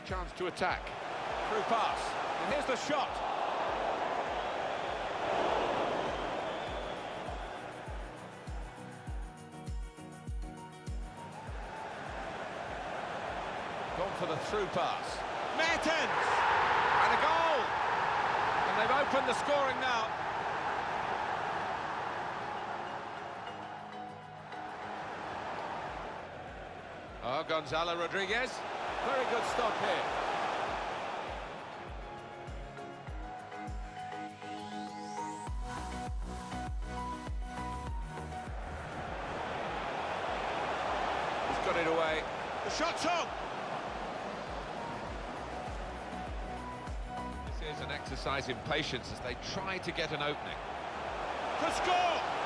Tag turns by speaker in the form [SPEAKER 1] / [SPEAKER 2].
[SPEAKER 1] chance to attack.
[SPEAKER 2] Through pass. And here's the shot. Gone for the through pass. Mertens! And a goal! And they've opened the scoring now.
[SPEAKER 1] Oh, Gonzalo Rodriguez.
[SPEAKER 2] Very good stop here. He's got it away. The shot's on!
[SPEAKER 1] This is an exercise in patience as they try to get an opening.
[SPEAKER 2] To score!